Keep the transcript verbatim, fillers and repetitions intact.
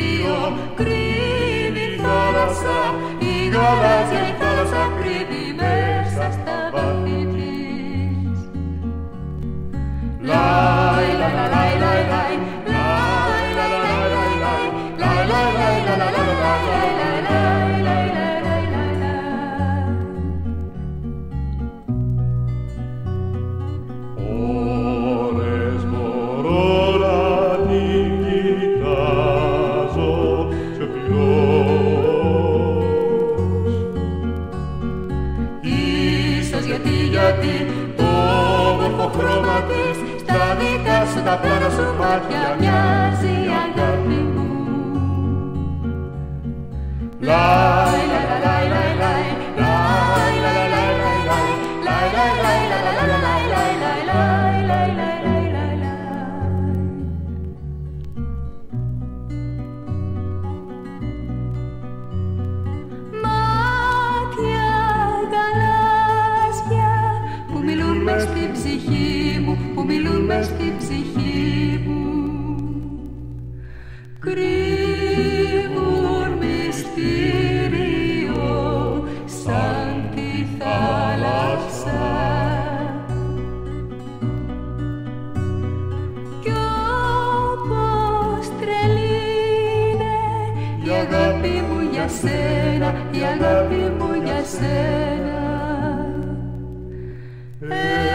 μυστήριο κρύβει η θάλασσα, η γαλάζια η θάλασσα κρύβει μέσα στα βάθη της. Λάι, λα, λα, λάι, λάι, λάι, λάι, λα, λα, λάι, λάι, λάι, λάι, λάι, λάι, λα, λα, λα, λα, λάι, λάι, λάι, λάι, λάι, λάι, λάι, λάι. Ώρες μπορώ να την κοιτάζω σιωπηλός. Ίσως γιατί, γιατί το όμορφο χρώμα της στα δικά σου τα πλάνα σου μάτια μοιάζει αγάπη μου. Λάι, λα, λα, λάι, λάι, λάι, λάι, λα, λα, λάι, λάι, λάι, λάι, λάι, λάι, λα, λα, λα, λάι, λάι, λάι, λάι, λάι, λάι, λάι, λάι. Μάτια γαλάζια που μιλούν μες στην ψυχή μου, που μιλούν μες στην ψυχή μου, κρύβουν μυστήριο σαν τη θάλασσα. Κι όπως τρελή είναι η αγάπη μου για σένα, η αγάπη μου για σένα.